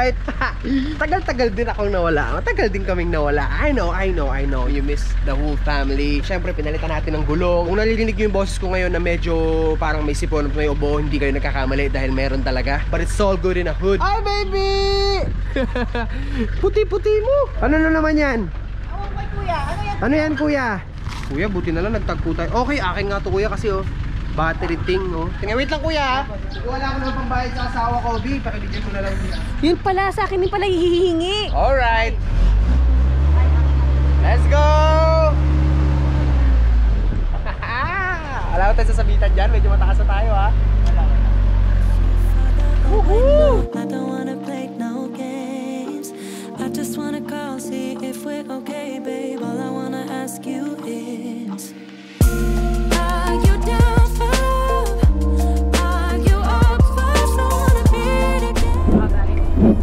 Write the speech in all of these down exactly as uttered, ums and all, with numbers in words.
Alright. Tagal-tagal din akong nawala. Matagal din kaming nawala. I know, I know, I know. You miss the whole family. Siyempre, pinalitan natin ng gulong. Kung nalilinig yung boses ko ngayon na medyo parang may sipon at may ubo, hindi kayo nagkakamali dahil meron talaga. But it's all good in a hood. Hi, baby! Puti-puti mo. Ano na naman yan? Awang kay kuya. Ano yan? Ano yan, kuya? Kuya, buti na lang nagtagpo tayo. Okay, akin nga to, kuya, kasi oh. Battery ting, no? Tingnan, wait lang, kuya. Wala ko naman pambayad sa asawa ko, B. Pakibigyan ko na lang kuya. Yun pala, sa akin din pala hihingi. Alright. Let's go! Alam ko tayo sasabitan dyan. Medyo matakas na tayo, ha? Wala, wala. Woohoo! I don't wanna play no games. I just wanna call, see if we're okay, babe. All I wanna ask you is, are you down for love? Are you up for someone to be together?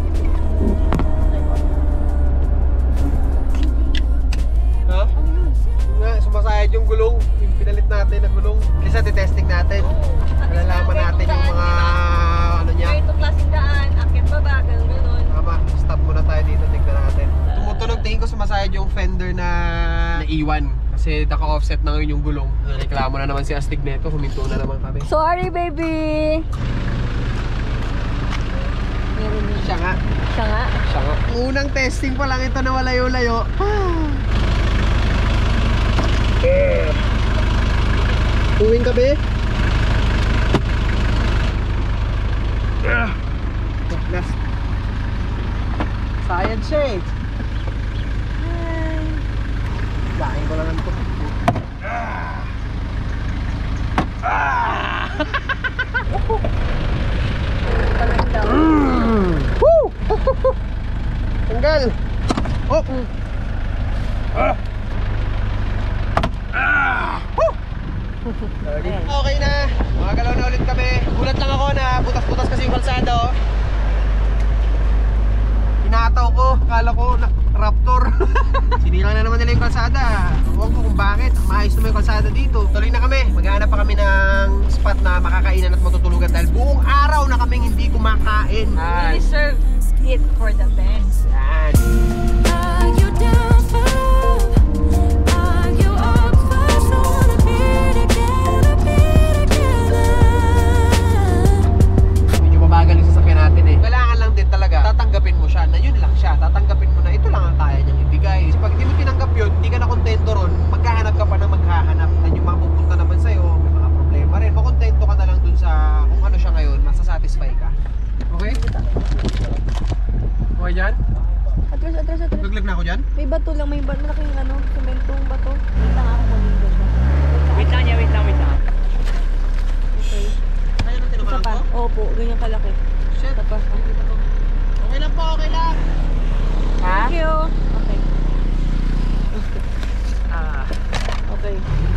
Ha? Yung nga, sumasayad yung gulong. Yung pinalit natin na gulong. Kasi testing natin. Malalaman natin yung mga ano niya. Ito klaseng daan, akit baba, gano'n gano'n. Tama, stop muna tayo dito, tignan natin. Tumutunog, tingin ko sumasayad yung fender na naiwan. Kasi naka-offset na ngayon yung gulong. Reklamo na naman si Astig neto, huminto na naman kami. Sorry, baby! Meron yun. Siya nga. Siya nga. Siya nga. Unang testing pa lang ito na malayo-layo. Uwing ka, be? Last. Sayad siya eh. Lain ko lang ito. Ah! Ah! Mm. Woo! Tanggal. Oh. Ah. Ah. Woo! Okay na. Makagalaw na ulit kami. Gulat lang ako na butas-butas kasi yung kalsada, oh. Hinataw ko. Akala ko na Raptor. Sinira na naman nila yung kalsada. Huwag ko kung bakit. Maayos naman yung kalsada dito. Tuloy na kami. Maghanap pa kami ng spot na makakainan at matutulugan dahil buong araw na kaming hindi kumakain. We deserve it for the best. Yan. Are you down for love? Are you up for someone to be together, be together? Medyo mabagal yung sasakyan natin eh. Kailangan lang din talaga tatanggapin mo siya na yun lang siya. Tatanggapin mo na ito lang ang kaya niyang ibigay. Kasi pag hindi mo tinanggap yun, hindi ka na kontento ron, maghahanap ka pa na maghahanap. Then yung mga pupunta naman sa'yo, may mga problema rin. Makontento ka na lang dun sa kung ano siya ngayon, masasatisfy ka. Okay? Okay dyan? Atras, atras, atras. Naglag na ako dyan? May bato lang, may bato, malaking ano, sementong bato. Wait lang ako maligo siya. Wait lang niya, wait lang, wait lang. Okay. Kaya nang Isa tinukulan pa. ko? Opo, ganyan kalaki. Shit. Isa pa. Okay lang po, okay lang. Ha? Thank you. Okay. Ah. Okay.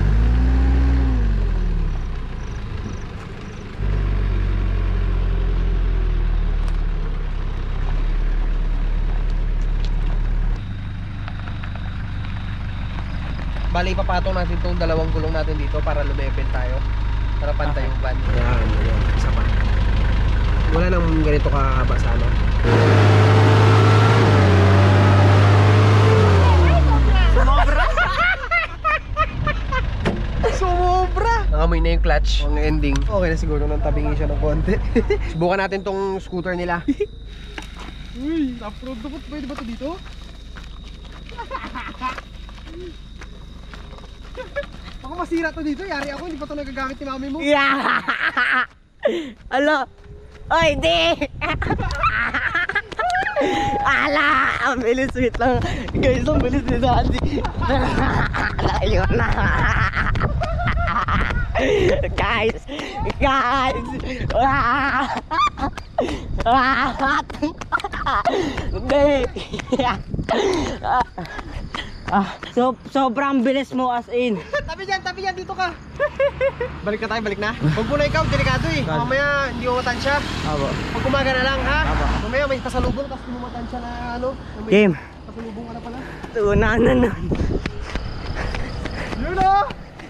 Bali, ipapatong natin itong dalawang gulong natin dito para lumepel tayo. Para pantay yung van. Ayan, ayan. Isa pa. Wala nang ganito kakaba sana. Sumobra! Sumobra! Nangamoy na yung clutch. Ang ending. Okay na siguro nang tabingi siya ng konti. Subukan natin tong scooter nila. Uy, off-road na po. Pwede ba ito dito? Baka masira to dito, yari ako, hindi pa to nagagamit ni mami mo. Yeah! Ala! Oy, di! Ala! Ang bilis, wait lang. Guys, ang bilis ni Daddy. Ayun na. Guys! Guys! Hindi! Ah, so, sobrang bilis mo as in. Tabi dyan, tabi dyan, dito ka. Balik na tayo, balik na. Huwag muna ikaw, delikado eh. Mamaya hindi mo matansya. Abo. Pag umaga na lang ha. Aba. Mamaya may pasalubong, tapos hindi mo matansya na ano. May Game. pasalubong ka na pala. Tuna na nun. Yun o!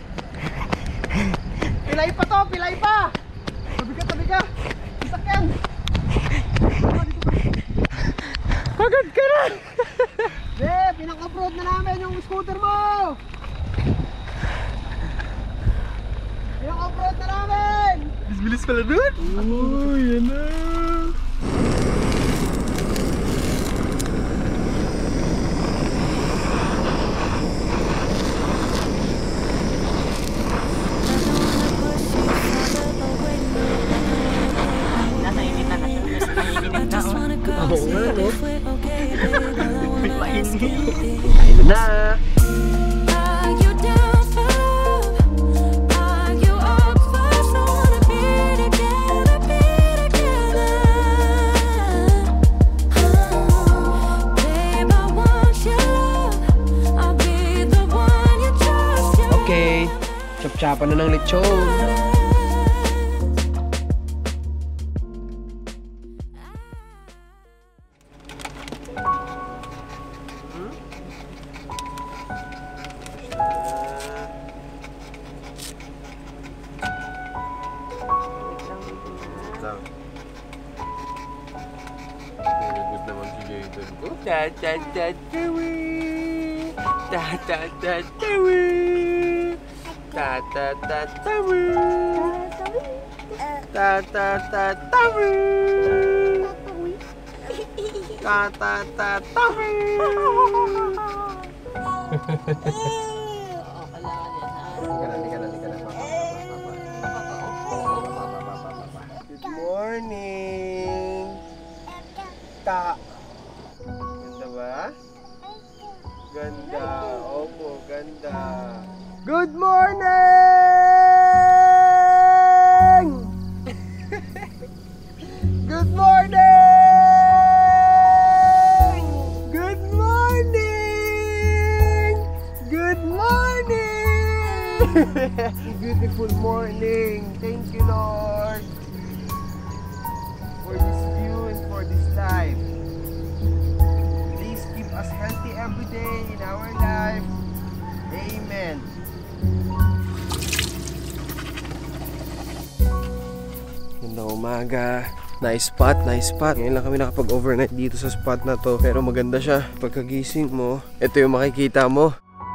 Pilay pa to, pilay pa! Tabi ka, tabi ka! Isakyan! Be, pinaka-upload na namin yung scooter mo! Pinaka-upload na namin! Bilis-bilis pala dun! Oh, yan na! Nasa initan na siya. I just wanna call, see if we're okay, babe. All I wanna ask you is, Kain na! are you down for love? Are you up for us? I wanna be together, be together. Oh, babe, I want your love. I'll be the one you trust. You're Okay, chop-chopan na ng lechon. Good naman si Jaden ko. Ta-ta-ta-tawi! Ta-ta-ta-tawi! Ta-ta-ta-tawi! Ta-ta-ta-tawi! Ta-ta-ta-tawi! Good morning! Ta! Ganda ba? Ganda. Opo, ganda. Good morning! Good morning! Good morning! Good morning! Beautiful morning. Thank you, Lord, for this view and for this life. Please keep us healthy every day in our life. Amen. Gandang umaga. Nice spot, nice spot. Ngayon lang kami nakapag-overnight dito sa spot na to. Pero maganda siya. Pagkagising mo, ito yung makikita mo.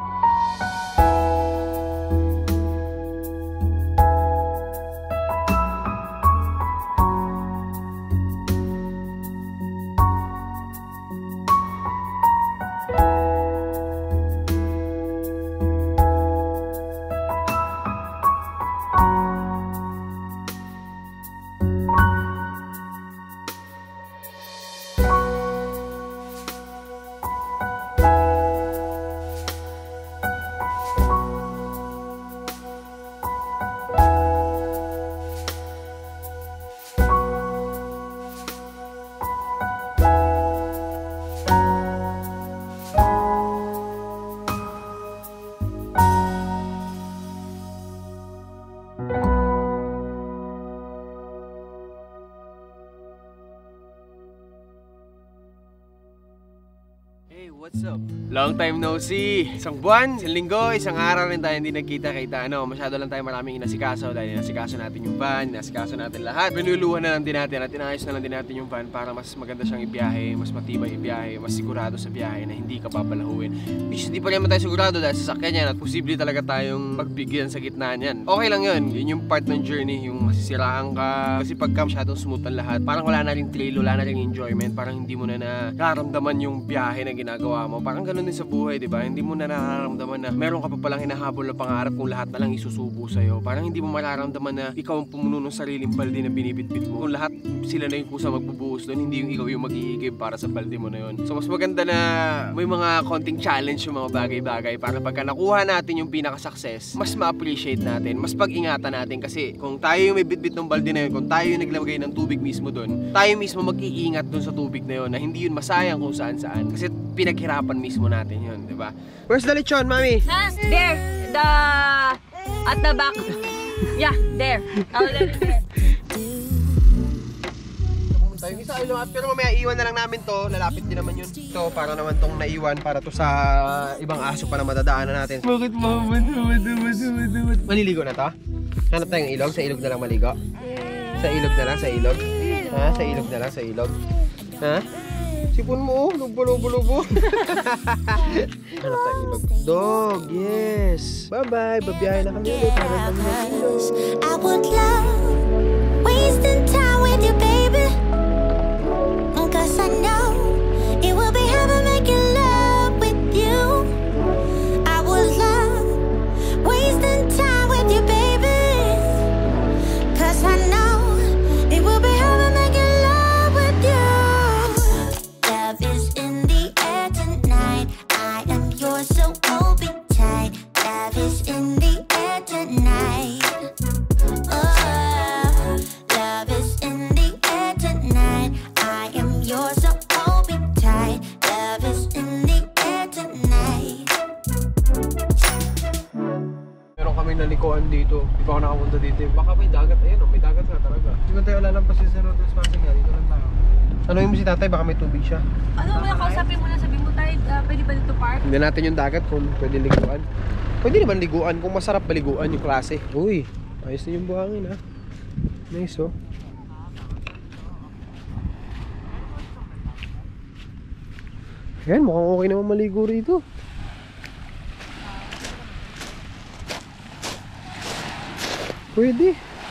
Hey, what's up? Long time no see. Isang buwan, isang linggo, isang araw rin tayo hindi nagkita-kita. Ano, masyado lang tayo maraming inasikaso dahil inasikaso natin yung van, inasikaso natin lahat. Binuluhan na lang din natin at inayos na lang din natin yung van para mas maganda siyang ibiyahe, mas matibay ibiyahe, mas sigurado sa biyahe na hindi ka papalahuin. Bis, hindi pa naman tayo sigurado dahil sasakyan yan at posible talaga tayong magbigyan sa gitna niyan. Okay lang yun, yun yung part ng journey, yung masisiraan ka. Kasi pagka masyadong smooth ang lahat, parang wala na rin thrill, wala na rin enjoyment, parang hindi mo na nararamdaman yung biyahe na ginagawa mo. Parang ganun din sa buhay, di ba? Hindi mo na nararamdaman na meron ka pa palang hinahabol na pangarap kung lahat na lang isusubo sa'yo. Parang hindi mo mararamdaman na ikaw ang pumuno ng sariling balde na binibitbit mo. Kung lahat sila na yung kusa magbubuhos doon, hindi yung ikaw yung mag-iigib para sa balde mo na yun. So mas maganda na may mga konting challenge yung mga bagay-bagay para pagka nakuha natin yung pinaka-success, mas ma-appreciate natin, mas pag-ingatan natin. Kasi kung tayo yung may bitbit ng balde na yun, kung tayo yung naglagay ng tubig mismo doon, tayo mismo mag-iingat doon sa tubig na yun na hindi yun masayang kung saan-saan. Kasi pinaghirapan mismo natin yun, di ba? Where's the lechon, mami? Ah, there. The... At the back. Yeah, there. I'll let it there. Tayo isa ilo at pero mamaya iwan na lang namin to, lalapit din naman yun. To para naman tong naiwan para to sa ibang aso pa na madadaanan natin. Bakit mama? Maliligo na to? Hanap tayong ilog, sa ilog na lang maligo. Sa ilog na lang, sa ilog. Ha? Sa ilog na lang, sa ilog. Ha? Sipon mo, oh. Lubo-lubo-lubo. Hanap tayo ilog. Dog, yes. Bye-bye. Babiyahe na kami ulit. Hanap kami ng ilog. I would love wasting time with you, baby. Cause I know it will be heaven making love with you. I would love wasting time with you, baby. Cause I know it will be heaven making love with you. Love is in the air tonight. I am yours, so hold me tight. Love is in the air tonight. Oh, love is in the air tonight. I am yours, so hold me tight. Love is in the air tonight. Meron kami nalikuan dito. Di pa ako nakapunta dito. Baka may dagat. Ayun oh, may dagat nga talaga. Hindi mo tayo lalampasin sa road trespassing nga. Dito lang tayo. Ano yung si tatay? Baka may tubig siya. Ano mo yung kausapin mo na sabi mo tayo, uh, pwede ba dito park? Hindi natin yung dagat kung pwede liguan. Pwede naman liguan kung masarap baliguan yung klase. Uy, ayos na yung buhangin ha. Nice oh. Ayan, mukhang okay naman maligo rito. Pwede.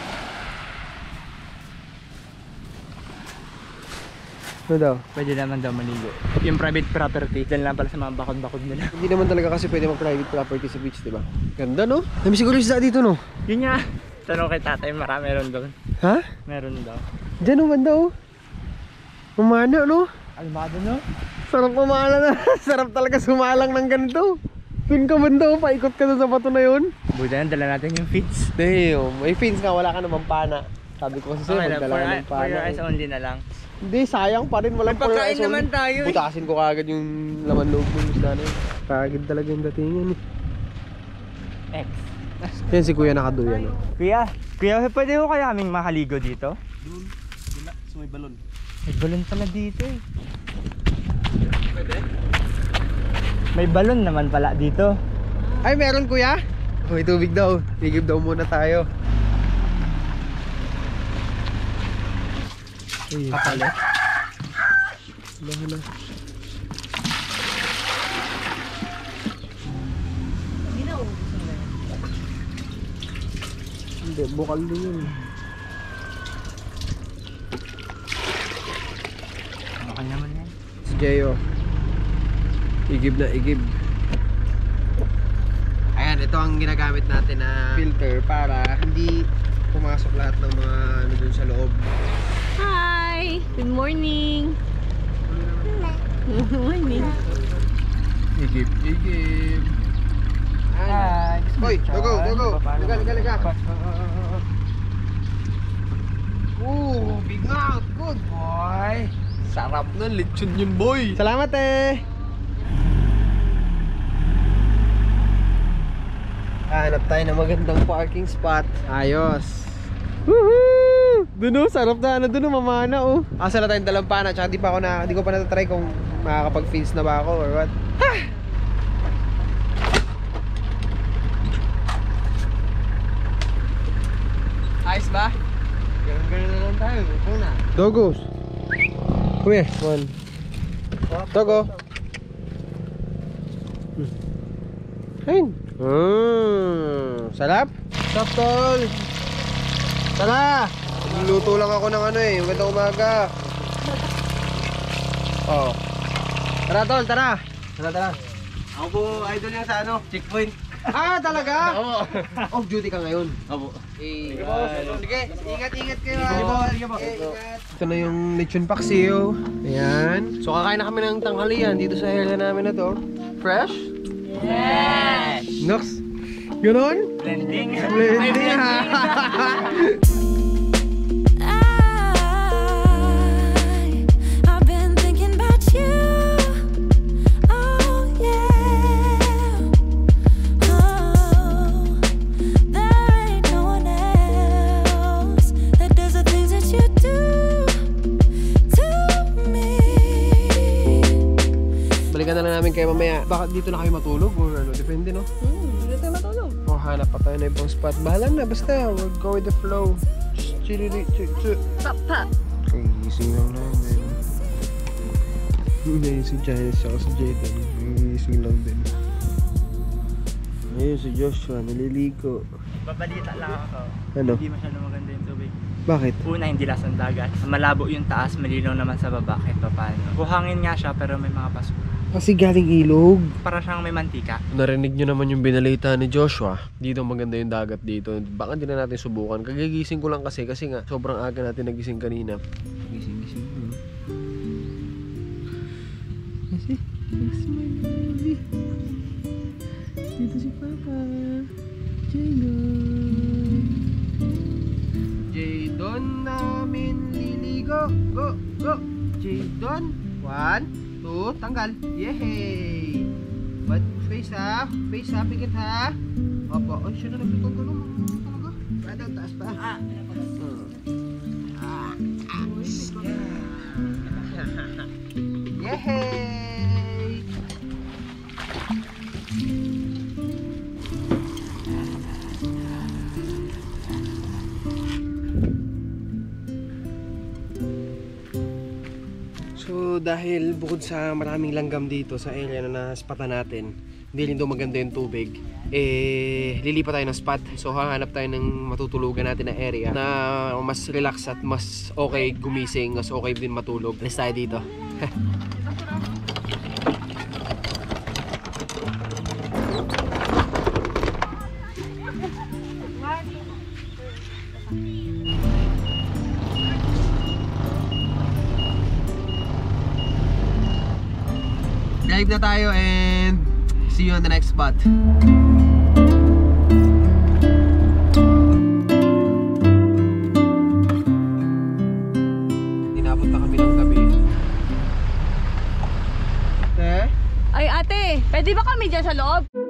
Ano daw? Pwede naman daw maligo. Yung private property, dyan lang pala sa mga bakod-bakod nila. Hindi naman talaga kasi pwede mag-private property sa beach, diba? Ganda no? Dami siguro isda dito no? Yun nga. Tanong kay tatay, marami meron doon. Ha? Meron daw. Diyan oh, banda oh. Mamana no? Almado no? Sarap mamala na. Sarap talaga sumalang ng ganito. Doon ka banda oh, paikot ka doon sa bato na yun. Buda na, dala natin yung feeds. Damn, may fins nga, wala ka namang pana. Sabi ko kasi sa'yo, Okay na, magdala for, ka ng for pana. your eyes eh. only na lang. Hindi, sayang pa rin. Walang May pagkain for your eyes naman only. tayo eh. Butasin ko kagad yung laman loob ng isda na yun. Kagad talaga yung datingan eh. X. Yan si kuya nakaduyan. Oh. Kuya, kuya, pwede ko kaya kaming makaligo dito? Doon, wala. So may balon. May balon pala dito eh. Pwede? May balon naman pala dito. Ay, meron kuya? May tubig daw. Tigib daw muna tayo. Ay, Kapalo? Wala na. Hindi, bukal din yun. Bakal naman yan. Si Jeyo. Igib na igib. Ayan, ito ang ginagamit natin na filter para hindi pumasok lahat ng mga ano dun sa loob. Hi! Good morning! Good morning! Igib, igib. Hi! Hoy, dogo, dogo. Liga, liga, liga. Ooh, big mouth. Good boy. Sarap nun, lechon yun boy. Salamat eh. Hanap tayo ng magandang parking spot. Ayos. Woohoo! Doon oh, sarap na ano doon oh, mamana oh. Asa na tayong dalampana, tsaka di pa ako na, di ko pa natatry kung makakapag-feels na ba ako or what. Ha! Ayos ba? Ganun-ganun na lang tayo, ito na. Dogos. Come here, one. Dogo. Hmm. Ayun. Mm, sarap? Sarap tol. Tara! Luto lang ako ng ano eh, magandang umaga. Oh. Tara tol, tara. Tara, tara. Ako po, idol yung sa ano, checkpoint. Ah, talaga? Oo. Off duty ka ngayon? Opo. Eh, Sige, boss. sige, ingat-ingat kayo. Sige, boss. Sige, boss. Eh, ingat. Ito na yung lechon paksiw. Ayan. So kakain na kami ng tanghalian dito sa area namin na to. Fresh? Yes! Nox. Ganon? Blending. Blending ha. I, I've been thinking about you. Oh yeah. Oh, there ain't no one else that does the things that you do to me. Balikan na lang namin kayo mamaya. Bakit dito na kayo matulog or ano? Depende no? Hmm, dito tayo matulog. O hanap pa tayo na ibang spot. Bahala na basta. We'll go with the flow. Chilili. Ch ch Pop, pop. Kagising lang namin. Hindi, si Janice ako si Jayden. Nangigising lang din. Ayun si Joshua, naliligo. Babalita lang ako. Ano? Hindi masyado maganda yung tubig. Bakit? Una, hindi lasang dagat. Malabo yung taas, malinaw naman sa baba kahit pa paano. Buhangin nga siya pero may mga paso. Kasi galing ilog. Para siyang may mantika. Narinig nyo naman yung binalita ni Joshua. Dito maganda yung dagat dito. Baka hindi na natin subukan. Kagigising ko lang kasi kasi nga sobrang aga natin nagising kanina. Gising-gising mo. Kasi, it's my baby. Dito si Papa. Jaydon. Jaydon namin liligo. Go, go. Jaydon. One, two, tanggal. Yehey. But face ha. Face ha. Pikit ha. Opo. Ay, siya na nagpikon ko naman. Talaga. Bada, taas pa. Ah. Ah. Yehey. So dahil bukod sa maraming langgam dito sa area na naspatan natin, hindi rin daw maganda yung tubig, eh lilipat tayo ng spot. So hahanap tayo ng matutulugan natin na area na mas relax at mas okay gumising, mas okay din matulog. Let's tayo dito. Dive na tayo and see you on the next spot. Tinapot na kami ng gabi. Ate? Ay ate, pwede ba kami dyan sa loob?